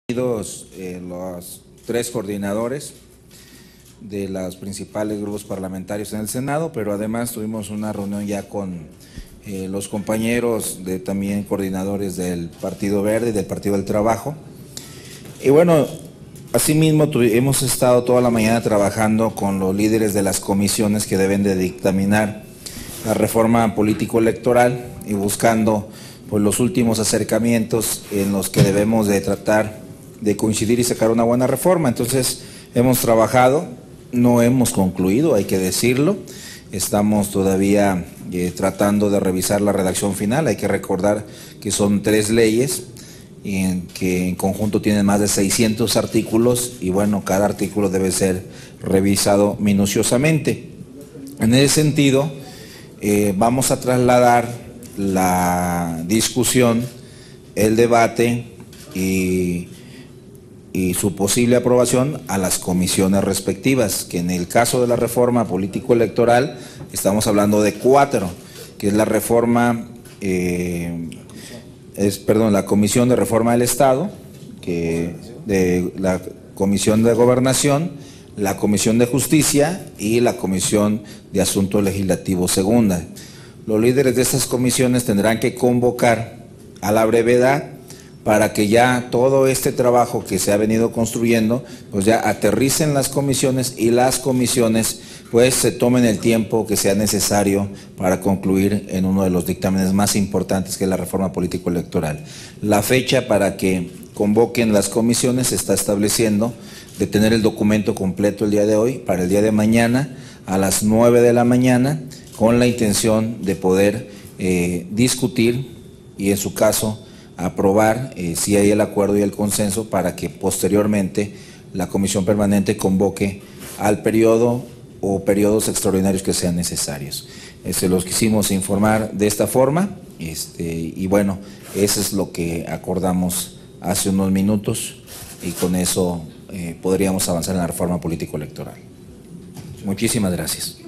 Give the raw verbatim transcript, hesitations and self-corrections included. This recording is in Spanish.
Eh, los tres coordinadores de los principales grupos parlamentarios en el Senado, pero además tuvimos una reunión ya con eh, los compañeros de también coordinadores del Partido Verde y del Partido del Trabajo. Y bueno, asimismo hemos estado toda la mañana trabajando con los líderes de las comisiones que deben de dictaminar la reforma político-electoral y buscando pues, los últimos acercamientos en los que debemos de tratar de coincidir y sacar una buena reforma. Entonces hemos trabajado, no hemos concluido, hay que decirlo, estamos todavía eh, tratando de revisar la redacción final. Hay que recordar que son tres leyes y en, que en conjunto tienen más de seiscientos artículos y bueno, cada artículo debe ser revisado minuciosamente. En ese sentido, eh, vamos a trasladar la discusión, el debate y y su posible aprobación a las comisiones respectivas, que en el caso de la reforma político-electoral estamos hablando de cuatro, que es la reforma, eh, es, perdón, la Comisión de Reforma del Estado, que de la Comisión de Gobernación, la Comisión de Justicia y la Comisión de Asuntos Legislativos Segunda. Los líderes de estas comisiones tendrán que convocar a la brevedad para que ya todo este trabajo que se ha venido construyendo, pues ya aterricen las comisiones y las comisiones pues se tomen el tiempo que sea necesario para concluir en uno de los dictámenes más importantes que es la reforma político-electoral. La fecha para que convoquen las comisiones se está estableciendo de tener el documento completo el día de hoy, para el día de mañana a las nueve de la mañana, con la intención de poder eh, discutir y en su caso aprobar eh, si hay el acuerdo y el consenso para que posteriormente la Comisión Permanente convoque al periodo o periodos extraordinarios que sean necesarios. Eh, se los quisimos informar de esta forma este, y bueno, eso es lo que acordamos hace unos minutos y con eso eh, podríamos avanzar en la reforma político-electoral. Muchísimas gracias.